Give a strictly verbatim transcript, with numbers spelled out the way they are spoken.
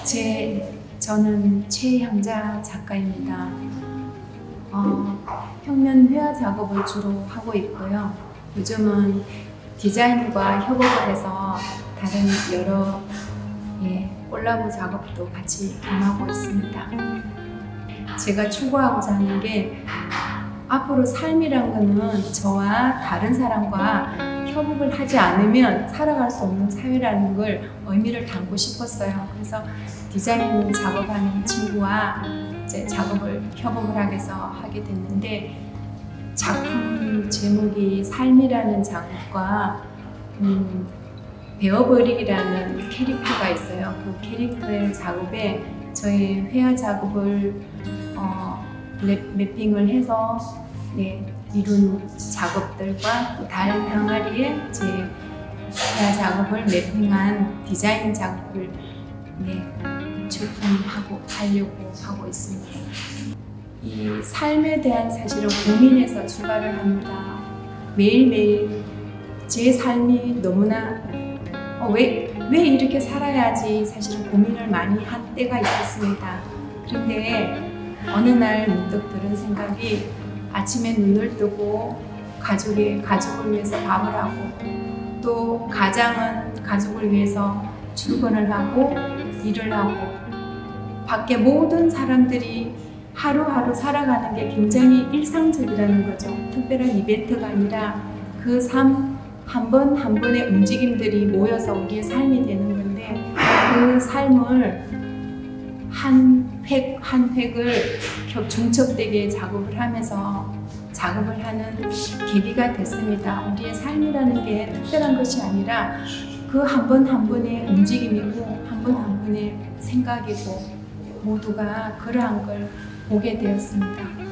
제, 저는 최향자 작가입니다. 어, 평면 회화 작업을 주로 하고 있고요. 요즘은 디자인과 협업을 해서 다른 여러 예, 콜라보 작업도 같이 겸하고 있습니다. 제가 추구하고자 하는 게 앞으로 삶이란 거는 저와 다른 사람과 협업을 하지 않으면 살아갈 수 없는 사회라는 걸 의미를 담고 싶었어요. 그래서 디자인 작업하는 친구와 이제 작업을 협업을 하게 해서 하게 됐는데, 작품 제목이 삶이라는 작업과 음, 베어버릭이라는 캐릭터가 있어요. 그 캐릭터의 작업에 저희 회화 작업을 어, 랩, 맵핑을 해서 네, 이룬 작업들과 또 달 항아리에 제 회화 작업을 맵핑한 디자인 작업을 네, 출품하고 하려고 하고 있습니다. 이 삶에 대한 사실은 고민에서 출발을 합니다. 매일매일 제 삶이 너무나 어, 왜, 왜 이렇게 살아야지 사실은 고민을 많이 한 때가 있었습니다. 그런데 어느 날 문득 들은 생각이, 아침에 눈을 뜨고 가족이, 가족을 위해서 밥을 하고, 또 가장은 가족을 위해서 출근을 하고 일을 하고, 밖에 모든 사람들이 하루하루 살아가는 게 굉장히 일상적이라는 거죠. 특별한 이벤트가 아니라 그 삶 한 번 한 번의 움직임들이 모여서 우리의 삶이 되는 건데, 그 삶을 한 획 한 획을 중첩되게 작업을 하면서 작업을 하는 계기가 됐습니다. 우리의 삶이라는 게 특별한 것이 아니라 그 한 번 한 번의 움직임이고 한 번 한 번의 생각이고, 모두가 그러한 걸 보게 되었습니다.